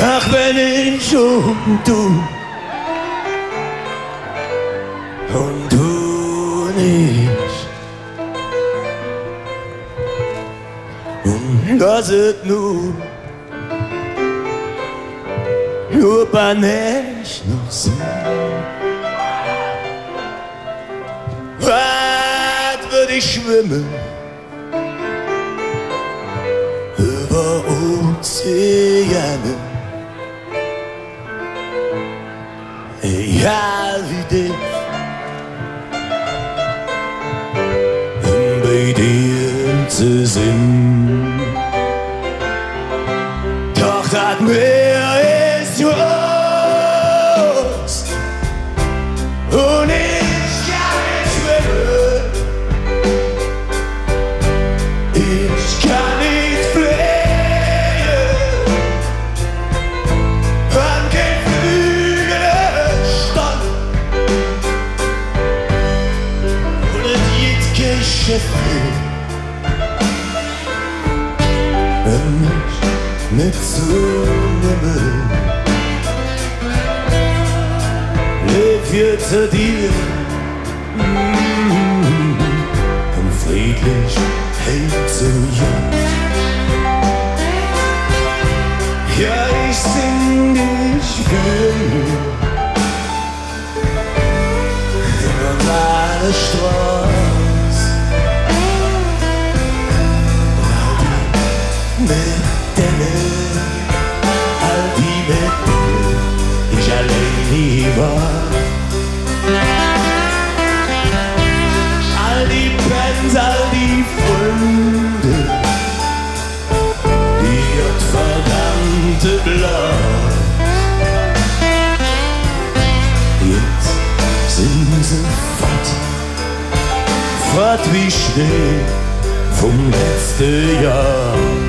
Ach, wenn ich und du nicht, und das ist nur bei nicht noch so. Was würd ich schwimmen über Ozeane, egal wie dich, bei dir zu sehen. Doch das Meer ist groß und ich kann nicht schwimmen, ich kann nicht fliehen, an kein Flügel stand und jetzt Geschäft mit zu nehmen. Leb hier zu dir und friedlich heim zu dir. Ja, ich sing dich für über meine Straße. All die mit denen ich allein nie war. All die Bands, all die Freunde, die hat verdammte Blas. Jetzt sind sie fort wie Schnee vom letzten Jahr.